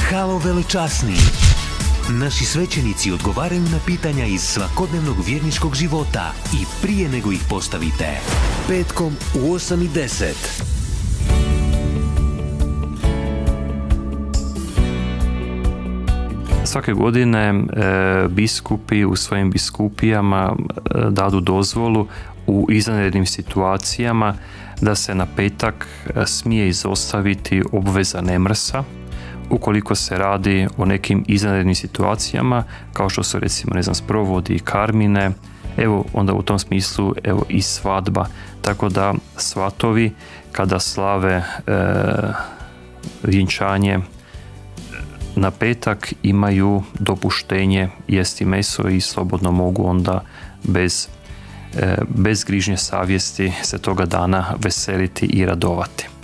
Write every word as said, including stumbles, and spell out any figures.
Halo velečasni! Naši svećenici odgovaraju na pitanja iz svakodnevnog vjerničkog života i prije nego ih postavite. Petkom u osam i deset. Svake godine e, biskupi u svojim biskupijama e, dadu dozvolu u izvanrednim situacijama da se na petak e, smije izostaviti obveza nemrsa ukoliko se radi o nekim izvanrednim situacijama kao što su recimo ne znam sprovodi i karmine, evo onda u tom smislu evo i svadba, tako da svatovi kada slave e, vjenčanje na petak imaju dopuštenje jesti meso i slobodno mogu onda bez, bez grižnje savjesti se toga dana veseliti i radovati.